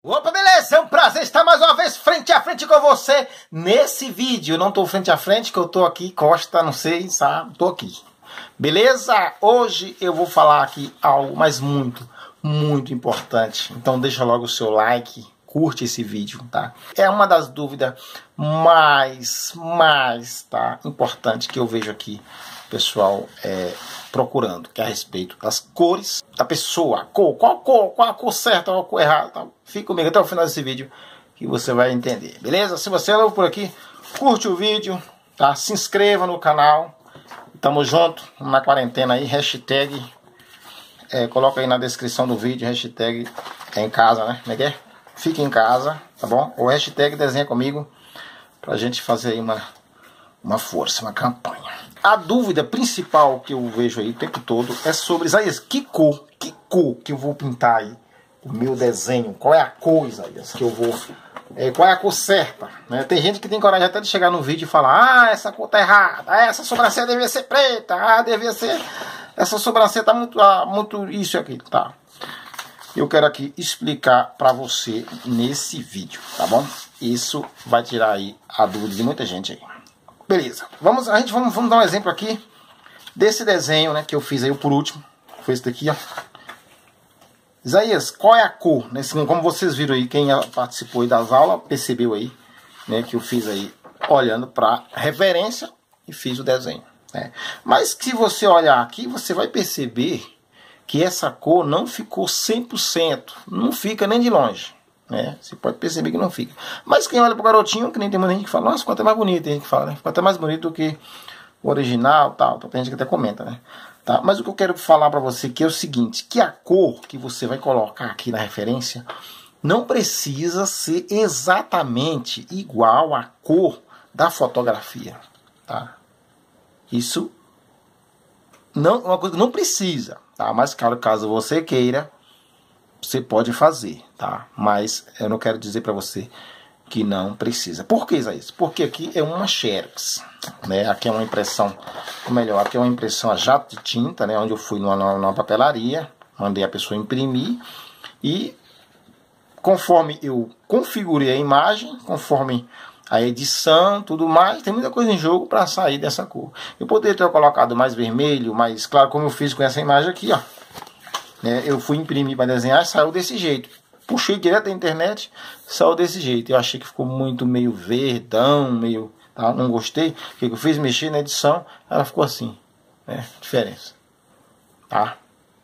Opa, beleza? É um prazer estar mais uma vez frente a frente com você nesse vídeo. Eu não tô frente a frente, que eu tô aqui, costa, não sei, sabe? Tô aqui. Beleza? Hoje eu vou falar aqui algo, mas muito importante. Então deixa logo o seu like, curte esse vídeo, tá? É uma das dúvidas mais importante que eu vejo aqui, pessoal, procurando, que é a respeito das cores da pessoa. A cor, qual a cor certa, qual a cor errada, tá? Fica comigo até o final desse vídeo que você vai entender, beleza? Se você é novo por aqui, curte o vídeo, tá? Se inscreva no canal. Tamo junto na quarentena aí, hashtag, coloca aí na descrição do vídeo, hashtag em casa, né? Como é que é? Fique em casa, tá bom? Ou hashtag desenha comigo, pra gente fazer aí uma força, uma campanha. A dúvida principal que eu vejo aí o tempo todo é sobre, Isaías, que cor que eu vou pintar aí o meu desenho? Qual é a cor, Isaías, que eu vou... qual é a cor certa, né? Tem gente que tem coragem até de chegar no vídeo e falar: ah, essa cor tá errada, essa sobrancelha devia ser preta, devia ser... essa sobrancelha tá muito isso e aquilo, tá? Eu quero aqui explicar pra você nesse vídeo, tá bom? Isso vai tirar aí a dúvida de muita gente aí. Beleza, vamos dar um exemplo aqui desse desenho, né, que eu fiz aí por último. Foi esse daqui, ó. Isaías, qual é a cor? Como vocês viram aí, quem participou aí das aulas, percebeu aí, né, que eu fiz aí olhando para referência e fiz o desenho, né? Mas se você olhar aqui, você vai perceber que essa cor não ficou 100%, não fica nem de longe, né? Você pode perceber que não fica. Mas quem olha pro garotinho, que nem tem muita gente que fala: nossa, ficou até mais bonito, tem gente que fala, né? Ficou até mais bonito do que o original, tal. Tem gente que até comenta, né? Tá? Mas o que eu quero falar para você aqui é o seguinte, que a cor que você vai colocar aqui na referência não precisa ser exatamente igual à cor da fotografia, tá? Isso não, uma coisa não precisa, tá? Mas claro, caso você queira, você pode fazer, tá? Mas eu não quero dizer para você que não precisa. Por que isso? Porque aqui é uma Xerox, né? Aqui é uma impressão, ou melhor, aqui é uma impressão a jato de tinta, né? Onde eu fui numa papelaria, mandei a pessoa imprimir e conforme eu configurei a imagem, conforme a edição, tudo mais, tem muita coisa em jogo para sair dessa cor. Eu poderia ter colocado mais vermelho, mas claro, como eu fiz com essa imagem aqui, ó, né? Eu fui imprimir para desenhar e saiu desse jeito. Puxei direto da internet, saiu desse jeito. Eu achei que ficou meio verdão, meio... Tá? Não gostei. O que eu fiz? Mexer na edição, ela ficou assim, né? Diferença. Tá?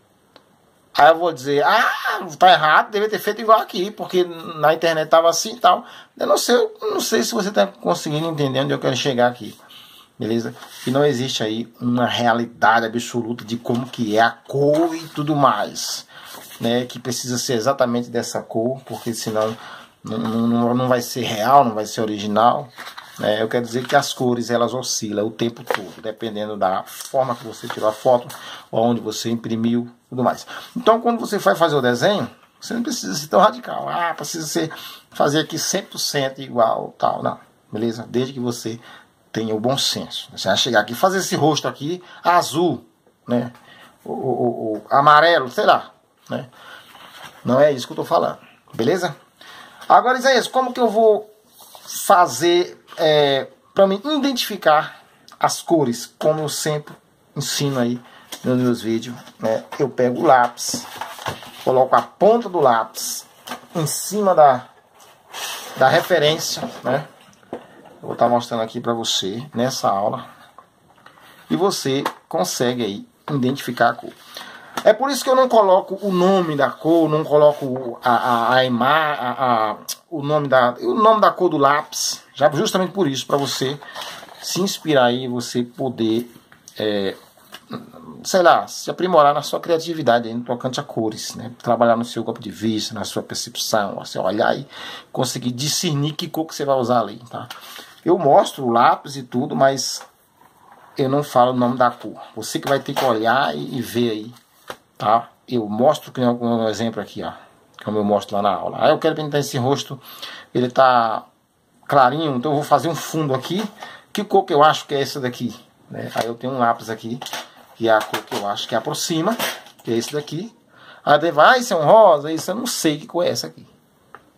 Aí eu vou dizer: ah, tá errado, devia ter feito igual aqui, porque na internet tava assim e tal. Eu não sei se você tá conseguindo entender onde eu quero chegar aqui. Beleza? Que não existe aí uma realidade absoluta de como que é a cor e tudo mais, né, que precisa ser exatamente dessa cor, porque senão não vai ser real, não vai ser original, né? Eu quero dizer que as cores, elas oscilam o tempo todo, dependendo da forma que você tirou a foto, ou onde você imprimiu, tudo mais. Então, quando você vai fazer o desenho, você não precisa ser tão radical: ah, precisa fazer aqui 100% igual, tal, não, beleza? Desde que você tenha o bom senso. Você vai chegar aqui, fazer esse rosto aqui azul, né, o amarelo, sei lá, né? Não é isso que eu tô falando, beleza? Agora, Isaías, como que eu vou fazer para me identificar as cores? Como eu sempre ensino aí nos meus vídeos, né? Eu pego o lápis, coloco a ponta do lápis em cima da referência, né? Eu vou estar mostrando aqui para você nessa aula, e você consegue aí identificar a cor. É por isso que eu não coloco o nome da cor, não coloco o nome da cor do lápis, já justamente por isso, para você se inspirar aí, você poder, sei lá, se aprimorar na sua criatividade aí, no tocante a cores, né? Trabalhar no seu campo de vista, na sua percepção, você olhar e conseguir discernir que cor que você vai usar ali, tá? Eu mostro o lápis e tudo, mas eu não falo o nome da cor. Você que vai ter que olhar e ver aí, tá? Eu mostro, que um exemplo aqui, ó, como eu mostro lá na aula. Aí eu quero pintar esse rosto, ele tá clarinho, então eu vou fazer um fundo aqui. Que cor que eu acho que é essa daqui, né? Aí eu tenho um lápis aqui, que é a cor que eu acho que aproxima, que é esse daqui. Aí vai, isso é um rosa, isso eu não sei que cor é essa aqui.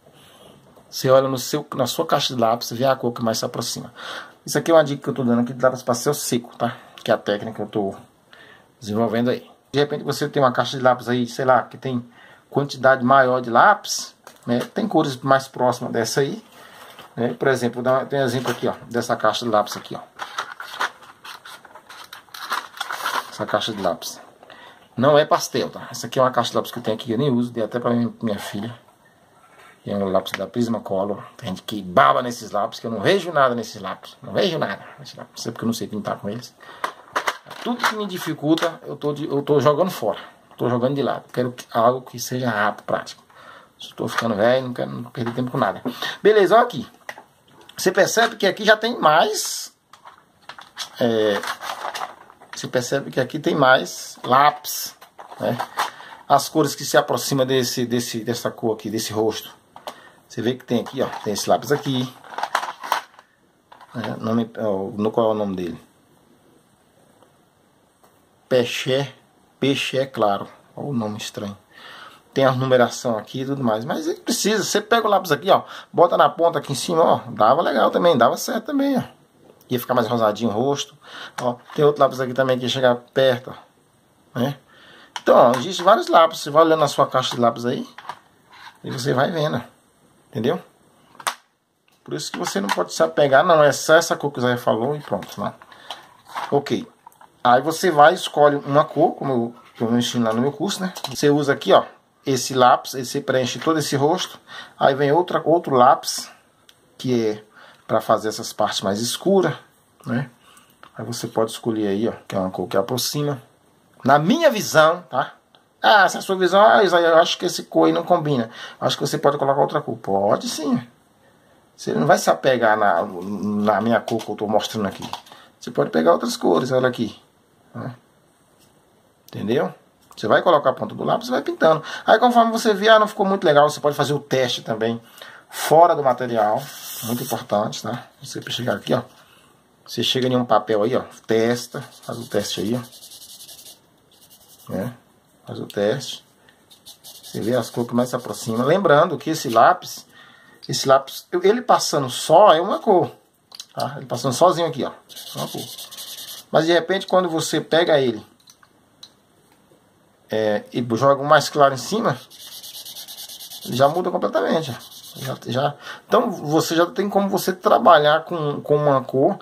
Você olha na sua caixa de lápis, vê a cor que mais se aproxima. Isso aqui é uma dica que eu tô dando aqui de lápis pastel seco, tá? Que é a técnica que eu tô desenvolvendo aí. De repente você tem uma caixa de lápis aí, sei lá, que tem quantidade maior de lápis, né? Tem cores mais próximas dessa aí, né? Por exemplo, tem um exemplo aqui, ó, dessa caixa de lápis aqui, ó. Essa caixa de lápis. Não é pastel, tá? Essa aqui é uma caixa de lápis que eu tenho aqui, eu nem uso, dei até pra minha filha. É um lápis da Prismacolor. Tem gente que baba nesses lápis, que eu não vejo nada nesses lápis. Não vejo nada nesses lápis. Não sei porque eu não sei pintar com eles. Tudo que me dificulta, eu tô jogando fora. Tô jogando de lado. Quero algo que seja rápido, prático. Se eu tô ficando velho, não quero perder tempo com nada. Beleza, olha aqui. Você percebe que aqui já tem mais... Você percebe que aqui tem mais lápis, né? As cores que se aproximam dessa cor aqui, desse rosto. Você vê que tem aqui, ó, tem esse lápis aqui. Qual é o nome dele? Peixe, claro. Olha o nome estranho. Tem a numeração aqui e tudo mais. Mas ele precisa. Você pega o lápis aqui, ó, bota na ponta aqui em cima, ó. Dava legal também, dava certo também, ó. Ia ficar mais rosadinho o rosto. Ó, tem outro lápis aqui também que ia chegar perto, ó, né? Então, ó, existem vários lápis. Você vai olhando na sua caixa de lápis aí e você vai vendo. Entendeu? Por isso que você não pode se apegar. Não, é só essa cor que o Zé falou e pronto, né? Ok. Aí você vai, escolhe uma cor, como eu ensino lá no meu curso, né? Você usa aqui, ó, esse lápis, aí você preenche todo esse rosto. Aí vem outro lápis, que é para fazer essas partes mais escuras, né? Aí você pode escolher aí, ó, que é uma cor que aproxima. Na minha visão, tá? Ah, se a sua visão, eu acho que esse cor aí não combina. Acho que você pode colocar outra cor. Pode sim. Você não vai se apegar na minha cor que eu estou mostrando aqui. Você pode pegar outras cores, olha aqui. Entendeu? Você vai colocar a ponta do lápis e vai pintando. Aí conforme você vê, não ficou muito legal, você pode fazer o teste também fora do material. Muito importante, tá? Você chegar aqui, ó. Você chega em um papel aí, ó. Testa, faz o teste aí, ó. Né? Faz o teste. Você vê as cores que mais se aproximam. Lembrando que esse lápis, ele passando só é uma cor. Tá? Ele passando sozinho aqui, ó. Uma cor. Mas de repente, quando você pega ele e joga um mais claro em cima, ele já muda completamente. Então você já tem como você trabalhar com uma cor.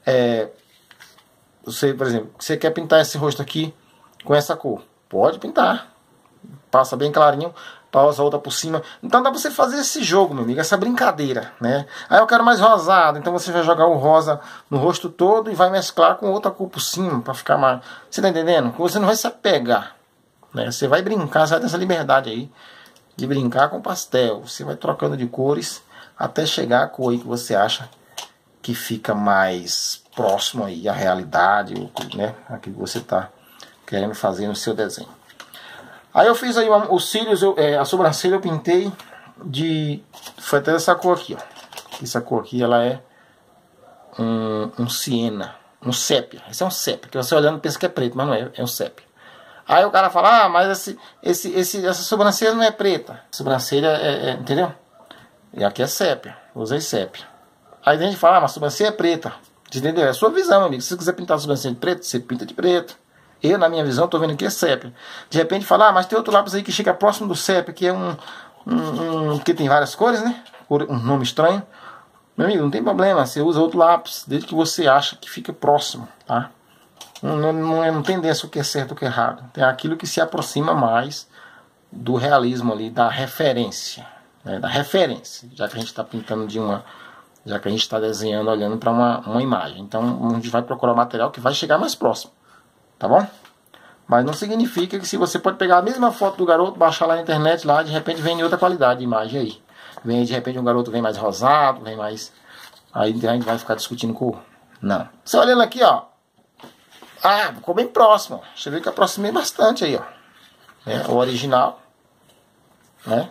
Você, por exemplo, você quer pintar esse rosto aqui com essa cor. Pode pintar. Passa bem clarinho, pausa outra por cima. Então dá pra você fazer esse jogo, meu amigo, essa brincadeira, né? Aí eu quero mais rosado, então você vai jogar o rosa no rosto todo e vai mesclar com outra cor por cima pra ficar mais... Você tá entendendo? Você não vai se apegar, né? Você vai brincar, você vai ter essa liberdade aí de brincar com pastel. Você vai trocando de cores até chegar a cor aí que você acha que fica mais próximo aí à realidade, né? Aquilo que você tá querendo fazer no seu desenho. Aí eu fiz aí os cílios, a sobrancelha eu pintei foi até essa cor aqui, ó. Essa cor aqui, ela é um siena, um sépia. Esse é um sépia, que você olhando pensa que é preto, mas não é, é um sépia. Aí o cara fala, mas essa sobrancelha não é preta. A sobrancelha entendeu? E aqui é sépia, eu usei sépia. Aí a gente fala, mas a sobrancelha é preta. Entendeu? É a sua visão, amigo. Se você quiser pintar a sobrancelha de preto, você pinta de preto. Eu, na minha visão, tô vendo aqui é sépia. De repente fala, mas tem outro lápis aí que chega próximo do sépia, que é que tem várias cores, né? Um nome estranho. Meu amigo, não tem problema, você usa outro lápis, desde que você acha que fica próximo, tá? Não tem dessa o que é certo e o que é errado. Tem aquilo que se aproxima mais do realismo ali, da referência, né? Da referência, já que a gente está pintando já que a gente está desenhando, olhando para uma imagem. Então a gente vai procurar o material que vai chegar mais próximo. Tá bom? Mas não significa que se você pode pegar a mesma foto do garoto, baixar lá na internet, lá de repente vem em outra qualidade de imagem aí. Vem de repente um garoto vem mais rosado, vem mais... Aí a gente vai ficar discutindo cor. Não. Você olhando aqui, ó. Ah, ficou bem próximo. Você vê que eu aproximei bastante aí, ó. O original, né?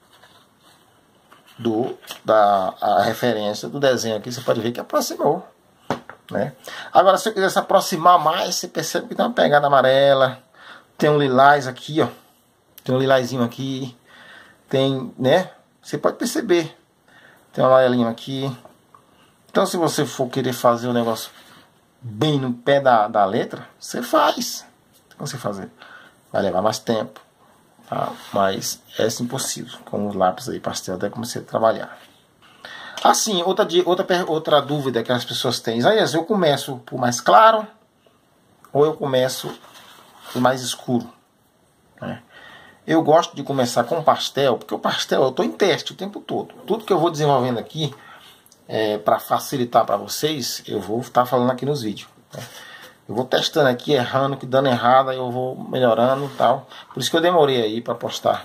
A referência do desenho aqui, você pode ver que aproximou. Né? Agora, se eu quiser se aproximar mais, você percebe que tem uma pegada amarela, tem um lilás aqui, ó, tem um lilazinho aqui, tem, né? Você pode perceber. Tem um amarelinho aqui. Então se você for querer fazer o negócio bem no pé da letra, você faz. Você fazer. Vai levar mais tempo. Tá? Mas é impossível. Com os lápis aí pastel até comecei a trabalhar. Assim, outra dúvida que as pessoas têm. Isaías, eu começo por mais claro ou eu começo por mais escuro? Né? Eu gosto de começar com pastel, porque o pastel eu estou em teste o tempo todo. Tudo que eu vou desenvolvendo aqui, para facilitar para vocês, eu vou estar falando aqui nos vídeos. Né? Eu vou testando aqui, errando, que dando errado, aí eu vou melhorando e tal. Por isso que eu demorei aí para postar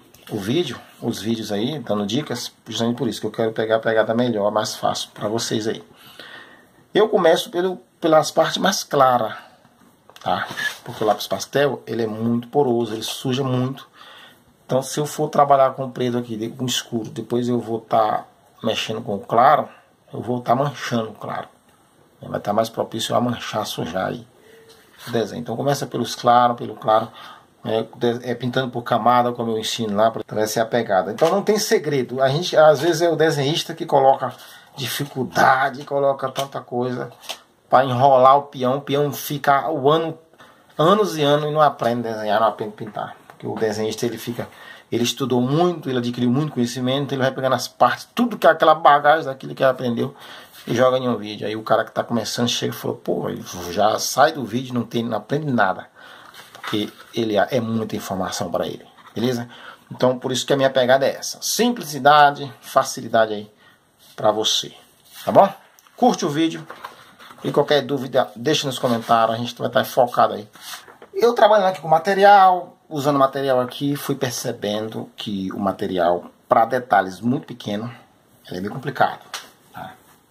os vídeos aí, dando dicas, justamente por isso que eu quero pegar a pegada melhor, mais fácil para vocês aí. Eu começo pelas partes mais claras, tá? Porque o lápis pastel, ele é muito poroso, ele suja muito. Então se eu for trabalhar com preto aqui, com escuro, depois eu vou estar mexendo com o claro, eu vou estar manchando o claro. Vai estar mais propício a manchar, sujar aí o desenho. Então começa pelo claro, pintando por camada, como eu ensino lá, para essa é a pegada. Então não tem segredo. A gente, às vezes, é o desenhista que coloca dificuldade, coloca tanta coisa para enrolar o peão fica anos e anos e não aprende a desenhar, não aprende a pintar. Porque o desenhista, ele estudou muito, ele adquiriu muito conhecimento, ele vai pegando as partes, tudo que é aquela bagagem daquilo que ele aprendeu e joga em um vídeo. Aí o cara que está começando chega e falou, pô, já sai do vídeo, não aprende nada. Porque é muita informação para ele, beleza? Então por isso que a minha pegada é essa. Simplicidade, facilidade aí para você, tá bom? Curte o vídeo e qualquer dúvida deixa nos comentários, a gente vai estar focado aí. Eu trabalhando aqui com material, usando material aqui, fui percebendo que o material para detalhes muito pequenos, ele é meio complicado, tá?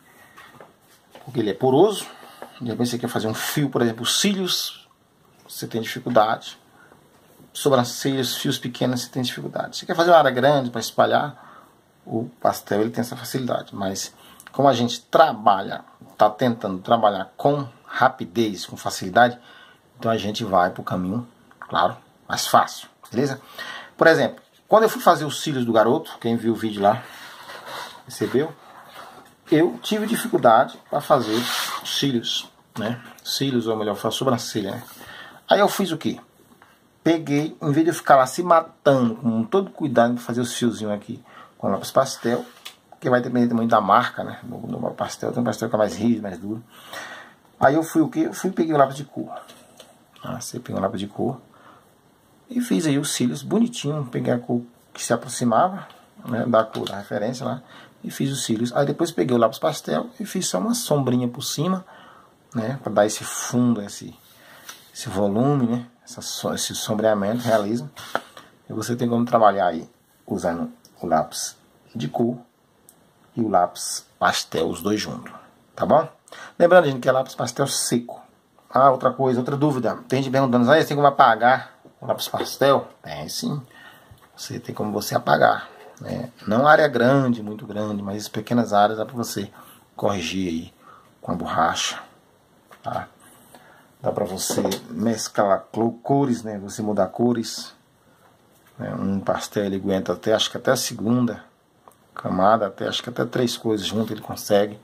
Porque ele é poroso, de repente você quer fazer um fio, por exemplo, cílios, você tem dificuldade. Sobrancelhas, fios pequenos, você tem dificuldade. Você quer fazer uma área grande para espalhar, o pastel ele tem essa facilidade. Mas como a gente está tentando trabalhar com rapidez, com facilidade, então a gente vai para o caminho, claro, mais fácil, beleza? Por exemplo, quando eu fui fazer os cílios do garoto, quem viu o vídeo lá, percebeu? Eu tive dificuldade para fazer os cílios, né? Cílios, ou melhor, a sobrancelha, né? Aí eu fiz o quê? Peguei, em vez de eu ficar lá se matando, com todo cuidado de fazer os fiozinhos aqui com lápis pastel, que vai depender muito da marca, né? No pastel, tem um pastel que é mais rígido, mais duro. Aí eu fui o quê? Eu fui e peguei o lápis de cor. Você pegou o lápis de cor e fiz aí os cílios bonitinho. Peguei a cor que se aproximava, né, da cor da referência lá, e fiz os cílios. Aí depois peguei o lápis pastel e fiz só uma sombrinha por cima, né? Para dar esse fundo, esse volume, né? Esse sombreamento, realismo. E você tem como trabalhar aí usando o lápis de cor e o lápis pastel, os dois juntos, tá bom? Lembrando, gente, que é lápis pastel seco. Outra coisa, outra dúvida. Tem gente perguntando, você tem como apagar o lápis pastel? Tem sim. Você tem como você apagar, né? Não área grande, muito grande, mas pequenas áreas dá para você corrigir aí com a borracha, tá? Dá para você mesclar cores, né? Você mudar cores. Né? Um pastel ele aguenta acho que até a segunda camada, acho que até 3 coisas junto ele consegue.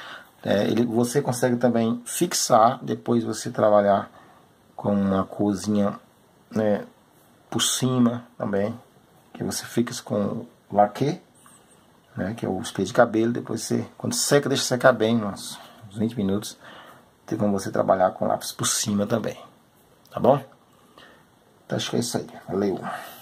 Você consegue também fixar, depois você trabalhar com uma corzinha, né, por cima também, que você fixa com laque, né, que é o spray de cabelo. Depois você, quando seca, deixa secar bem, uns 20 minutos. Tem como você trabalhar com lápis por cima também, tá bom? Então acho que é isso aí, valeu!